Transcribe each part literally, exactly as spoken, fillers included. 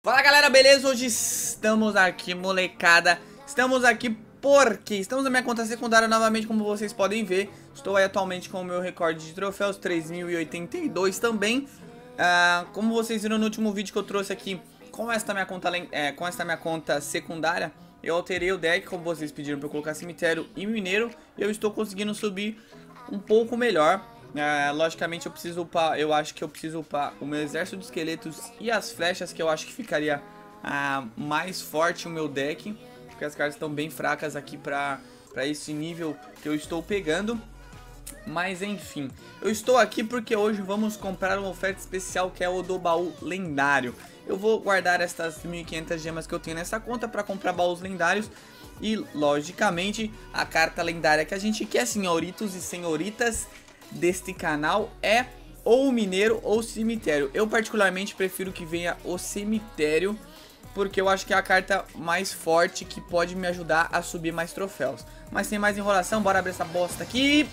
Fala galera, beleza? Hoje estamos aqui, molecada. Estamos aqui porque estamos na minha conta secundária novamente, como vocês podem ver. Estou aí atualmente com o meu recorde de troféus, três mil e oitenta e dois também. ah, Como vocês viram no último vídeo que eu trouxe aqui, com esta minha conta, é, com esta minha conta secundária, eu alterei o deck, como vocês pediram para eu colocar cemitério e mineiro. E eu estou conseguindo subir um pouco melhor. Uh, logicamente eu preciso upar, eu acho que eu preciso upar o meu exército de esqueletos e as flechas, que eu acho que ficaria uh, mais forte o meu deck, porque as cartas estão bem fracas aqui para para esse nível que eu estou pegando. Mas enfim, eu estou aqui porque hoje vamos comprar uma oferta especial, que é o do baú lendário. Eu vou guardar estas mil e quinhentas gemas que eu tenho nessa conta para comprar baús lendários. E logicamente a carta lendária que a gente quer, senhoritos e senhoritas deste canal, é ou o mineiro ou o cemitério. Eu particularmente prefiro que venha o cemitério, porque eu acho que é a carta mais forte que pode me ajudar a subir mais troféus. Mas sem mais enrolação, bora abrir essa bosta aqui.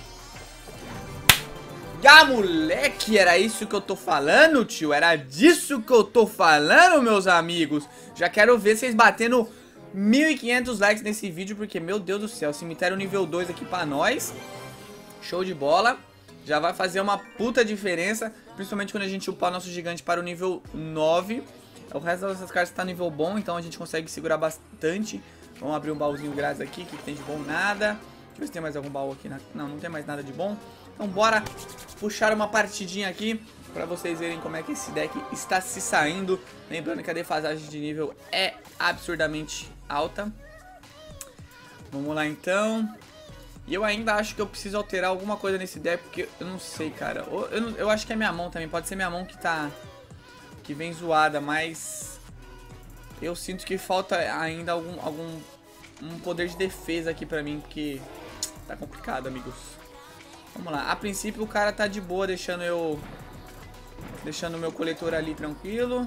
Ah, moleque, era isso que eu tô falando, tio. Era disso que eu tô falando, meus amigos. Já quero ver vocês batendo mil e quinhentos likes nesse vídeo, porque, meu Deus do céu, cemitério nível dois aqui pra nós. Show de bola. Já vai fazer uma puta diferença, principalmente quando a gente upar nosso gigante para o nível nove. O resto dessas cartas está nível bom, então a gente consegue segurar bastante. Vamos abrir um baúzinho grátis aqui. O que, que tem de bom? Nada. Deixa eu ver se tem mais algum baú aqui. Na... Não, não tem mais nada de bom. Então bora puxar uma partidinha aqui para vocês verem como é que esse deck está se saindo. Lembrando que a defasagem de nível é absurdamente alta. Vamos lá então. E eu ainda acho que eu preciso alterar alguma coisa nesse deck, porque eu não sei, cara. Eu, eu, eu acho que é minha mão também, pode ser minha mão que tá... que vem zoada, mas... eu sinto que falta ainda algum, algum um poder de defesa aqui pra mim, porque... tá complicado, amigos. Vamos lá, a princípio o cara tá de boa, deixando eu... deixando o meu coletor ali tranquilo.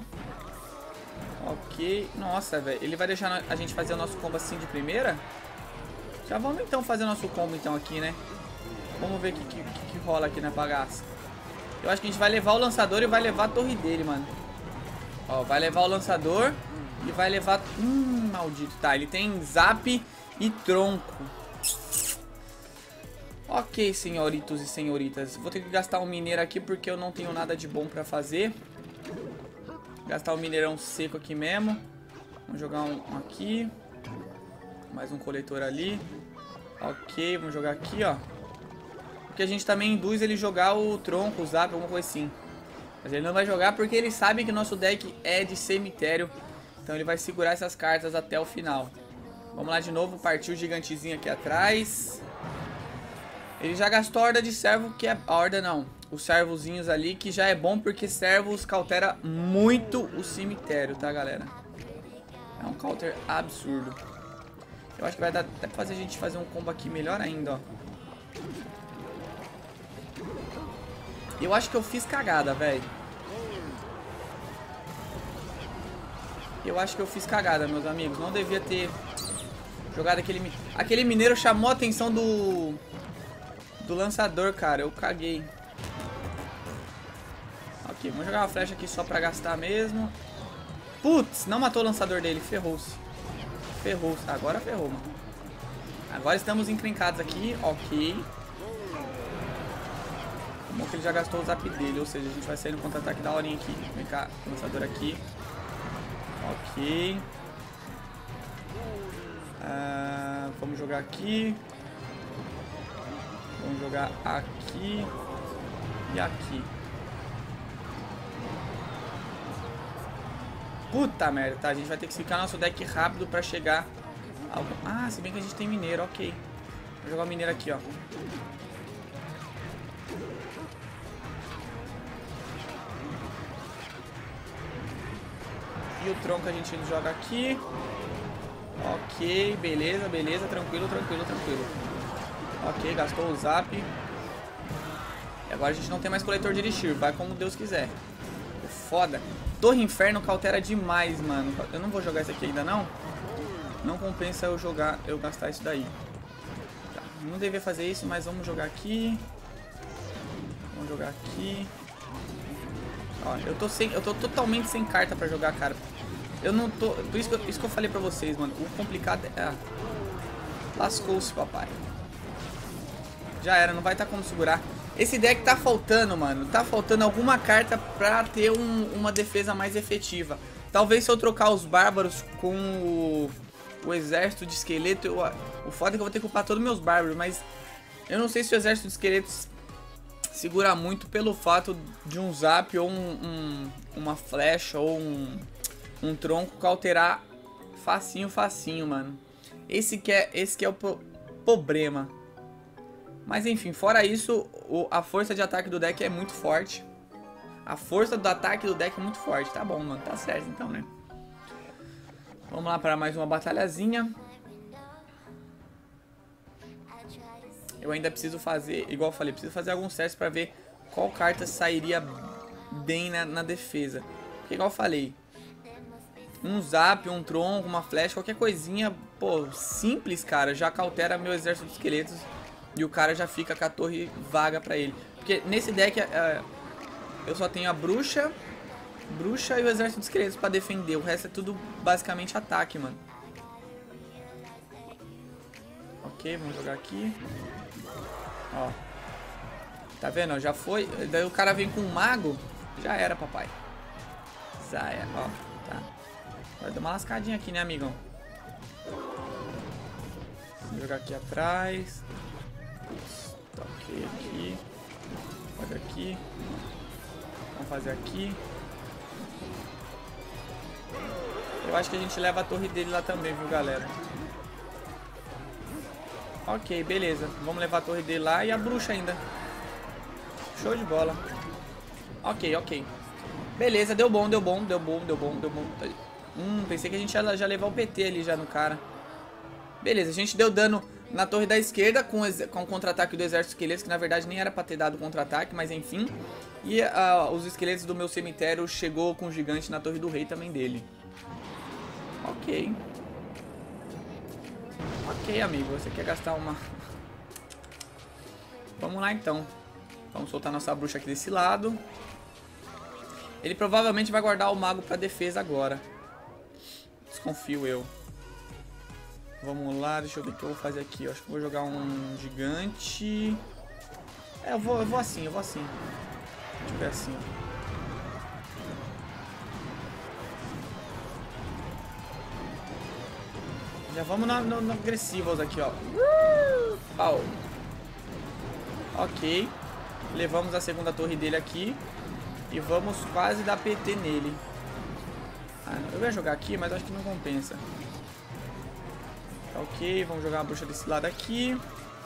Ok, nossa, velho, ele vai deixar a gente fazer o nosso combo assim de primeira? Já vamos então fazer nosso combo então aqui, né? Vamos ver o que, que, que rola aqui na bagaça. Eu acho que a gente vai levar o lançador e vai levar a torre dele, mano. Ó, vai levar o lançador e vai levar... Hum, maldito. Tá, ele tem zap e tronco. Ok, senhoritos e senhoritas. Vou ter que gastar um mineiro aqui porque eu não tenho nada de bom pra fazer. Gastar um mineirão seco aqui mesmo. Vamos jogar um, um aqui. Mais um coletor ali. Ok, vamos jogar aqui, ó. Porque a gente também induz ele jogar o tronco, o zap, alguma coisa assim. Mas ele não vai jogar porque ele sabe que nosso deck é de cemitério. Então ele vai segurar essas cartas até o final. Vamos lá de novo, partiu o gigantezinho aqui atrás. Ele já gastou a horda de servo, que é... a horda não, os servozinhos ali, que já é bom porque servos cautera muito o cemitério, tá, galera? É um counter absurdo. Eu acho que vai dar até pra fazer a gente fazer um combo aqui melhor ainda, ó. Eu acho que eu fiz cagada, velho. Eu acho que eu fiz cagada, meus amigos. Não devia ter jogado aquele... Aquele mineiro chamou a atenção do... do lançador, cara. Eu caguei. Ok, vamos jogar uma flecha aqui só pra gastar mesmo. Putz, não matou o lançador dele. Ferrou-se. Ferrou, agora ferrou, mano. Agora estamos encrencados aqui, ok. Bom que ele já gastou o zap dele, ou seja, a gente vai sair no contra-ataque da horinha aqui. Vem cá, lançador aqui. Ok. Ah, vamos jogar aqui. Vamos jogar aqui. E aqui. Puta merda, tá? A gente vai ter que ficar nosso deck rápido pra chegar ao... Ah, se bem que a gente tem mineiro, ok. Vou jogar o mineiro aqui, ó. E o tronco a gente joga aqui. Ok, beleza, beleza, tranquilo, tranquilo, tranquilo. Ok, gastou o zap. E agora a gente não tem mais coletor de elixir, vai como Deus quiser. Foda. Torre Inferno cautera demais, mano. Eu não vou jogar isso aqui ainda, não. Não compensa eu jogar, eu gastar isso daí. Tá, não devia fazer isso, mas vamos jogar aqui. Vamos jogar aqui. Ó, eu tô sem, eu tô totalmente sem carta pra jogar, cara. Eu não tô... Por isso que eu, isso que eu falei pra vocês, mano. O complicado é... Ah, lascou-se, papai. Já era, não vai estar como segurar. Esse deck tá faltando, mano. Tá faltando alguma carta pra ter um, uma defesa mais efetiva. Talvez se eu trocar os bárbaros com o, o exército de esqueleto... Eu, o foda é que eu vou ter que upar todos os meus bárbaros, mas... Eu não sei se o exército de esqueletos segura muito pelo fato de um zap ou um, um, uma flecha ou um, um tronco cauterar facinho, facinho, mano. Esse que é, esse que é o pro, problema. Mas enfim, fora isso, o, a força de ataque do deck é muito forte. A força do ataque do deck é muito forte. Tá bom, mano. Tá certo então, né? Vamos lá para mais uma batalhazinha. Eu ainda preciso fazer, igual eu falei, preciso fazer alguns testes pra ver qual carta sairia bem na, na defesa. Porque igual eu falei, um zap, um tronco, uma flecha, qualquer coisinha, pô, simples, cara, já cautera meu exército de esqueletos e o cara já fica com a torre vaga pra ele. Porque nesse deck é, eu só tenho a bruxa, bruxa e o exército de esqueletos pra defender. O resto é tudo basicamente ataque, mano. Ok, vamos jogar aqui. Ó. Tá vendo? Já foi. Daí o cara vem com um mago. Já era, papai. Já era, ó. Tá. Vai dar uma lascadinha aqui, né, amigão? Vou jogar aqui atrás. Toquei aqui. Pode aqui. Vamos fazer aqui. Eu acho que a gente leva a torre dele lá também, viu, galera? Ok, beleza. Vamos levar a torre dele lá e a bruxa ainda. Show de bola. Ok, ok. Beleza, deu bom, deu bom, deu bom, deu bom, deu bom. Hum, pensei que a gente ia já levar o P T ali já no cara. Beleza, a gente deu dano na torre da esquerda com, com o contra-ataque do exército esqueleto, que na verdade nem era pra ter dado contra-ataque, mas enfim. E uh, os esqueletos do meu cemitério chegou com o gigante na torre do rei também dele. Ok. Ok, amigo, você quer gastar uma... Vamos lá, então. Vamos soltar nossa bruxa aqui desse lado. Ele provavelmente vai guardar o mago pra defesa agora. Desconfio eu. Vamos lá, deixa eu ver o que eu vou fazer aqui. Eu acho que eu vou jogar um gigante. É, eu vou, eu vou assim, eu vou assim. Deixa eu ver assim. Já vamos no, no, no agressivos aqui, ó. Oh. Ok. Levamos a segunda torre dele aqui. E vamos quase dar P T nele. Ah, eu ia jogar aqui, mas acho que não compensa. Tá ok, vamos jogar a bruxa desse lado aqui.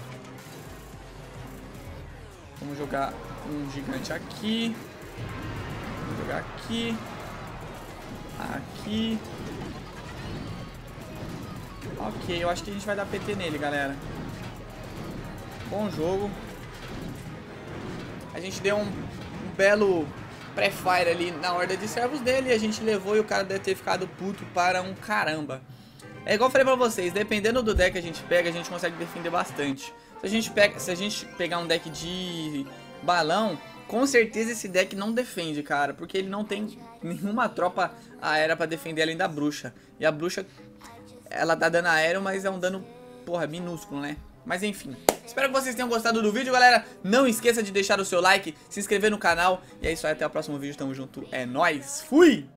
Vamos jogar um gigante aqui. Vamos jogar aqui. Aqui. Ok, eu acho que a gente vai dar P T nele, galera. Bom jogo. A gente deu um, um belo pré-fire ali na horda de servos dele. E a gente levou e o cara deve ter ficado puto para um caramba. É igual eu falei pra vocês, dependendo do deck que a gente pega, a gente consegue defender bastante. Se a gente, pega, se a gente pegar um deck de balão, com certeza esse deck não defende, cara. Porque ele não tem nenhuma tropa aérea pra defender além da bruxa. E a bruxa... ela dá dano aéreo, mas é um dano, porra, minúsculo, né? Mas enfim, espero que vocês tenham gostado do vídeo, galera. Não esqueça de deixar o seu like, se inscrever no canal. E é isso aí, até o próximo vídeo, tamo junto, é nóis, fui!